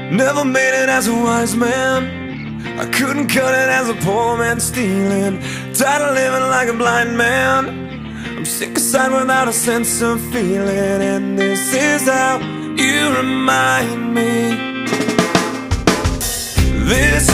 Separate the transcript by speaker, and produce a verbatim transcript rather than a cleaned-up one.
Speaker 1: Never made it as a wise man, I couldn't cut it as a poor man stealing. Tired of living like a blind man, I'm sick aside without a sense of feeling. And this is how you remind me. This